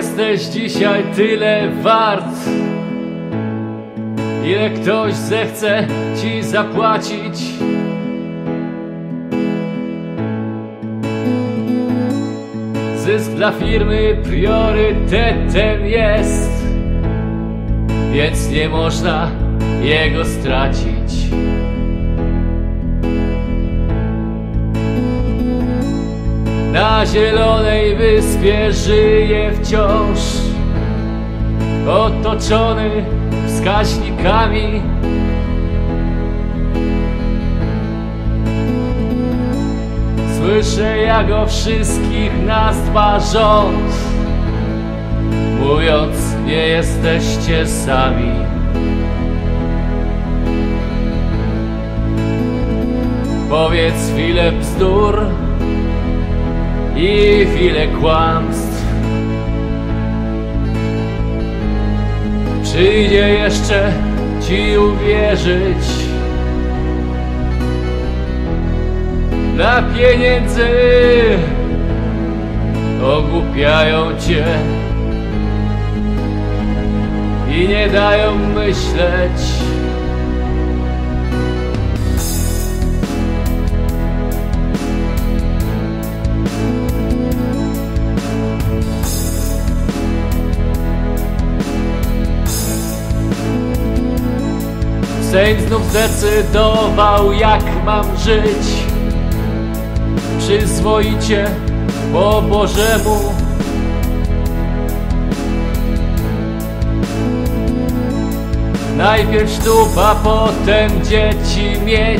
jesteś dzisiaj tyle wart, ile ktoś zechce ci zapłacić. Zysk dla firmy priorytetem jest, więc nie można jego stracić. Na zielonej wyspie żyje wciąż, otoczony wskaźnikami. Słyszę, jak o wszystkich nas dba rząd, mówiąc, nie jesteście sami. Powiedz chwilę bzdur i chwilę kłamstw. Przyjdzie jeszcze ci uwierzyć. Dla pieniędzy ogłupiają cię i nie dają myśleć. Sejm znów zdecydował, jak mam żyć. Przyzwoicie, po Bożemu. Najpierw ślub, a potem dzieci mieć.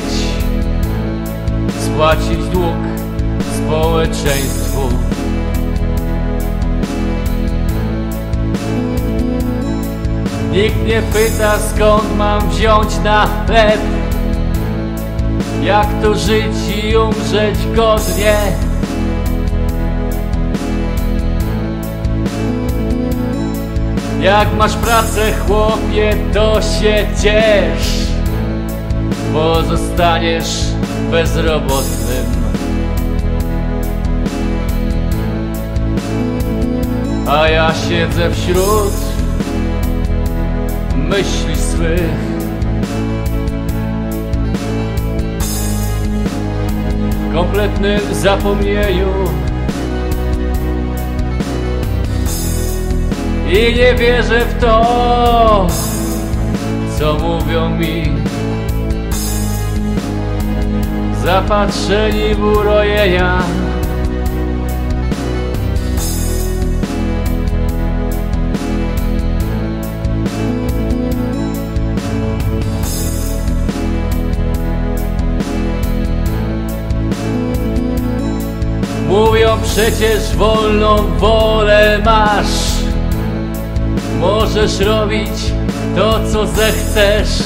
Spłacić dług społeczeństwu. Nikt nie pyta, skąd mam wziąć na chleb. Jak to żyć i umrzeć godnie? Jak masz pracę, chłopie, to się ciesz, bo zostaniesz bezrobotnym. A ja siedzę wśród myśli swych. W kompletnym zapomnieniu i nie wierzę w to, co mówią mi zapatrzeni w urojenia. Mówią przecież wolną wolę masz. Możesz robić to, co zechcesz.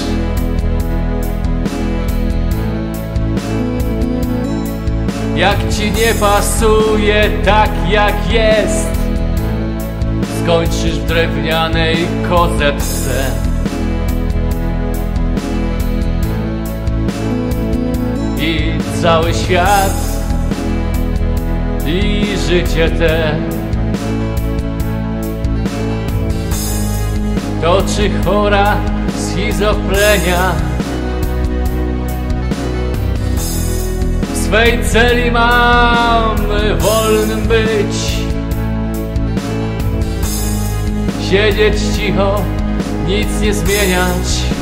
Jak ci nie pasuje tak jak jest, skończysz w drewnianej kozebce. I cały świat i życie te to czy chora schizofrenia? W swej celi mam wolnym być, siedzieć cicho, nic nie zmieniać.